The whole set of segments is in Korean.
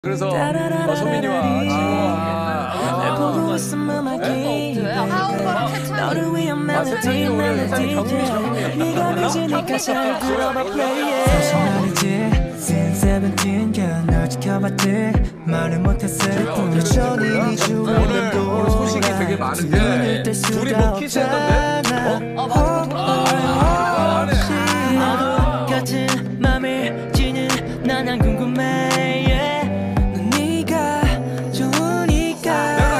그래서 소민이와 지호와 하우거랑 오늘 소식이 되게 많은데 둘이 뭐 키스했던데? 같은 맘을 지는 난 궁금해 넌 네가 좋으니까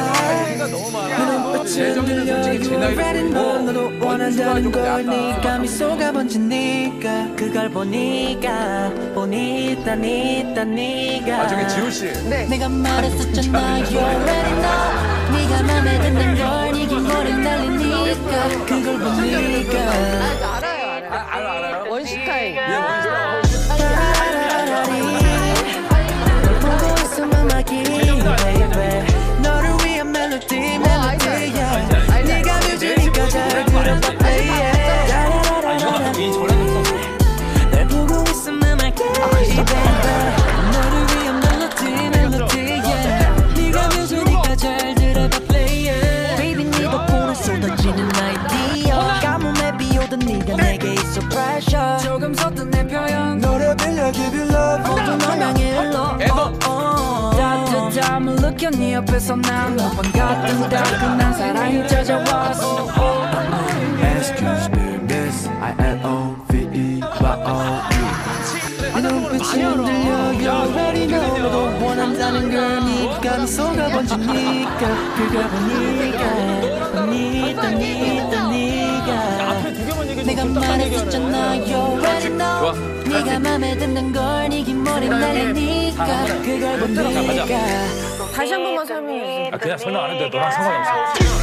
눈빛은 들려 You already know 너도 원한다는 걸 네가 미소가 번지니까 그걸 보니까 네가 저기 지호씨 내가 말했었잖아 You already know 네가 맘에 드는 걸 네 긴 머리 날리니까 그걸 보니까 알아요? 원슈타인. 보고 있으면 막이 baby 너를 위한 멜로디야 네가 뮤직니까 잘 들어봐 날 보고 있으면 막이 baby 너를 위한 멜로디야 네가 뮤직니까 잘 들어봐 baby 네 덕분에 쏟아지는 아이디어 가뭄에 비오던 네가 내게 있어 pressure 조금 섰던 내 표현 너를 빌려 give you love 모두 널 향해 일러 따뜻함을 느껴 네 옆에서 난 너 반갑던 따끈한 사랑이 찾아왔어 Excuse me miss I-L-O-V-E 네 눈빛이 흔들려 You already know 너도 원한다는 걸 네가 미소가 번지니까 그걸 보니까 네가 내가 말했었잖아 You already know 네가 맘에 드는 걸 네 긴 머리 날리니까 그걸 보니까 다시 한 번만 설명해 주세요. 그냥 설명 안 해도 돼. 너랑 상관없어.